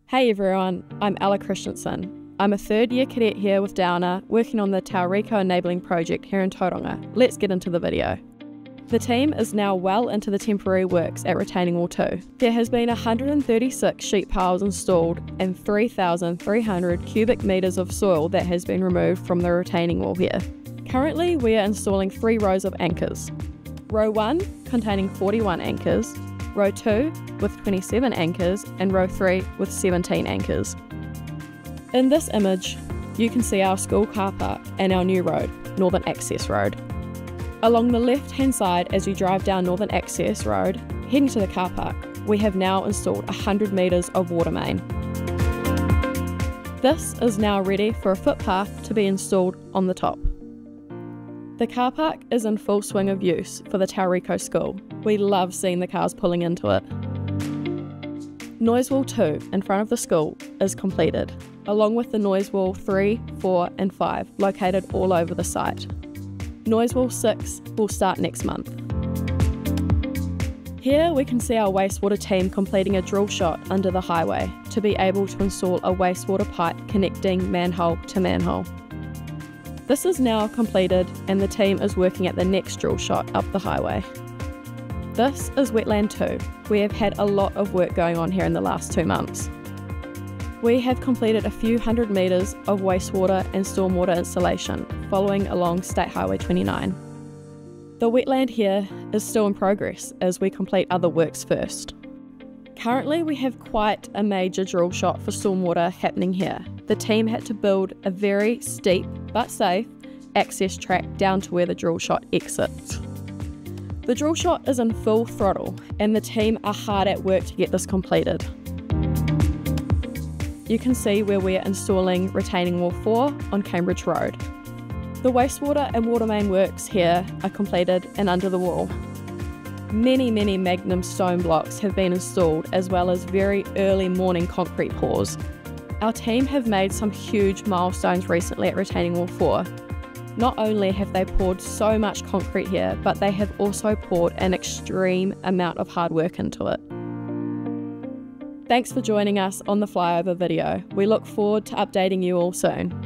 Hey everyone, I'm Ella Christensen. I'm a third-year cadet here with Downer, working on the Tauriko Enabling project here in Tauranga. Let's get into the video. The team is now well into the temporary works at Retaining Wall 2. There has been 136 sheet piles installed and 3,300 cubic metres of soil that has been removed from the retaining wall here. Currently, we are installing 3 rows of anchors. Row 1 containing 41 anchors, Row 2 with 27 anchors, and Row 3 with 17 anchors. In this image, you can see our school car park and our new road, Northern Access Road. Along the left-hand side as you drive down Northern Access Road, heading to the car park, we have now installed 100 metres of water main. This is now ready for a footpath to be installed on the top. The car park is in full swing of use for the Tauriko School. We love seeing the cars pulling into it. Noise Wall 2 in front of the school is completed, along with the Noise Wall 3, 4 and 5 located all over the site. Noise Wall 6 will start next month. Here we can see our wastewater team completing a drill shot under the highway to be able to install a wastewater pipe connecting manhole to manhole. This is now completed and the team is working at the next drill shot up the highway. This is Wetland 2. We have had a lot of work going on here in the last 2 months. We have completed a few hundred metres of wastewater and stormwater installation following along State Highway 29. The wetland here is still in progress as we complete other works first. Currently we have quite a major drill shot for stormwater happening here. The team had to build a very steep but safe access track down to where the drill shot exits. The drill shot is in full throttle and the team are hard at work to get this completed. You can see where we are installing Retaining Wall 4 on Cambridge Road. The wastewater and water main works here are completed and under the wall. Many magnum stone blocks have been installed as well as very early morning concrete pours. Our team have made some huge milestones recently at Retaining Wall 4. Not only have they poured so much concrete here, but they have also poured an extreme amount of hard work into it. Thanks for joining us on the flyover video. We look forward to updating you all soon.